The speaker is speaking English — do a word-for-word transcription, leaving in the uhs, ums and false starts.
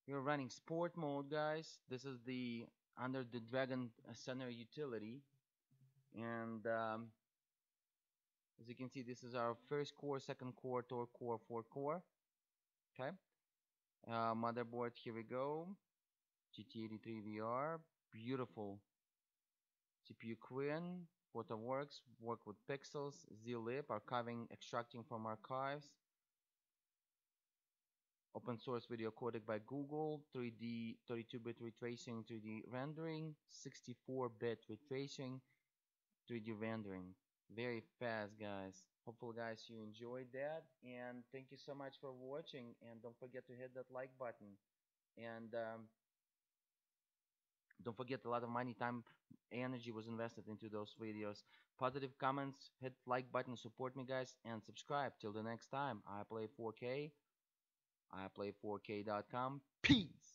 We're running sport mode, guys. This is the under the Dragon Center utility, and um, as you can see, this is our first core, second core, third core, fourth core. Okay. Uh, motherboard. Here we go. G T eighty-three V R. Beautiful C P U Queen. Portaworks. Work with pixels. Z-Lib. Archiving, extracting from archives. Open source video codec by Google, three D thirty-two bit ray tracing, three D rendering, sixty-four bit ray tracing, three D rendering. Very fast, guys. Hopefully, guys, you enjoyed that, and thank you so much for watching. And don't forget to hit that like button. And um, don't forget, a lot of money, time, energy was invested into those videos. Positive comments, hit like button, support me, guys, and subscribe. Till the next time, I play four K. I play four K dot com. Peace.